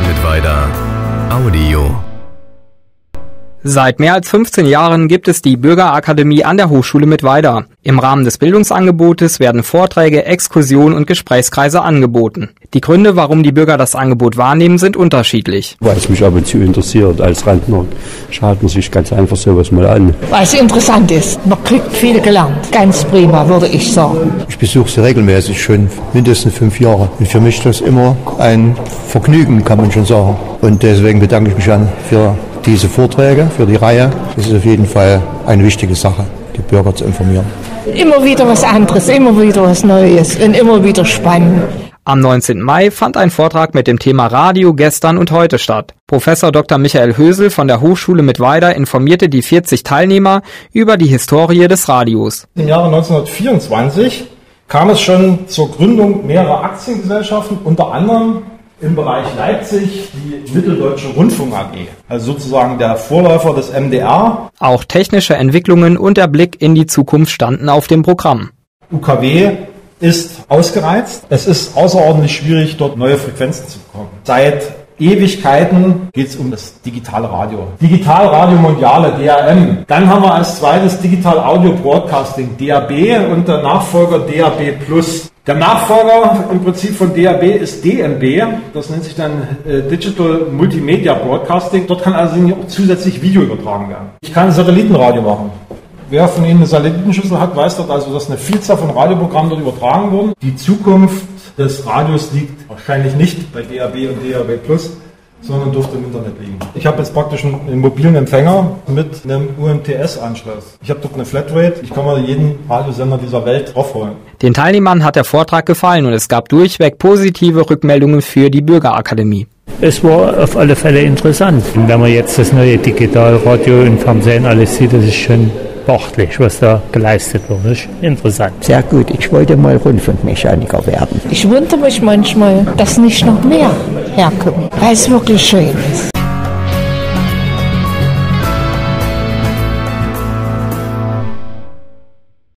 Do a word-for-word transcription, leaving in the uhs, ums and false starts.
Mittweida Audio. Seit mehr als fünfzehn Jahren gibt es die Bürgerakademie an der Hochschule Mittweida. Im Rahmen des Bildungsangebotes werden Vorträge, Exkursionen und Gesprächskreise angeboten. Die Gründe, warum die Bürger das Angebot wahrnehmen, sind unterschiedlich. Weil es mich ab und zu interessiert. Als Rentner schaut man sich ganz einfach sowas mal an. Weil es interessant ist. Man kriegt viel gelernt. Ganz prima, würde ich sagen. Ich besuche sie regelmäßig, schon mindestens fünf Jahre. Und für mich ist das immer ein Vergnügen, kann man schon sagen. Und deswegen bedanke ich mich an für diese Vorträge, für die Reihe. Das ist auf jeden Fall eine wichtige Sache, die Bürger zu informieren. Immer wieder was anderes, immer wieder was Neues und immer wieder spannend. Am neunzehnten Mai fand ein Vortrag mit dem Thema Radio gestern und heute statt. Professor Doktor Michael Hösel von der Hochschule Mittweida informierte die vierzig Teilnehmer über die Historie des Radios. Im Jahre neunzehnhundertvierundzwanzig kam es schon zur Gründung mehrerer Aktiengesellschaften, unter anderem im Bereich Leipzig die Mitteldeutsche Rundfunk A G, also sozusagen der Vorläufer des M D R. Auch technische Entwicklungen und der Blick in die Zukunft standen auf dem Programm. U K W ist ausgereizt. Es ist außerordentlich schwierig, dort neue Frequenzen zu bekommen. Seit Ewigkeiten geht es um das digitale Radio. Digital Radio Mondiale, D A M. Dann haben wir als zweites Digital Audio Broadcasting, D A B, und der Nachfolger D A B Plus. Der Nachfolger im Prinzip von D A B ist D M B, das nennt sich dann äh, Digital Multimedia Broadcasting. Dort kann also auch zusätzlich Video übertragen werden. Ich kann Satellitenradio machen. Wer von Ihnen eine Satellitenschüssel hat, weiß dort also, dass eine Vielzahl von Radioprogrammen dort übertragen wurden. Die Zukunft des Radios liegt wahrscheinlich nicht bei D A B und D A B Plus, sondern dürfte im Internet liegen. Ich habe jetzt praktisch einen mobilen Empfänger mit einem U M T S-Anschluss. Ich habe dort eine Flatrate, ich kann mal jeden Radiosender dieser Welt draufholen. Den Teilnehmern hat der Vortrag gefallen und es gab durchweg positive Rückmeldungen für die Bürgerakademie. Es war auf alle Fälle interessant. Und wenn man jetzt das neue Digitalradio und Fernsehen alles sieht, das ist schon beachtlich, was da geleistet wird. Das ist interessant. Sehr gut, ich wollte mal Rundfunkmechaniker werden. Ich wundere mich manchmal, dass nicht noch mehr herkommt, weil es wirklich schön ist.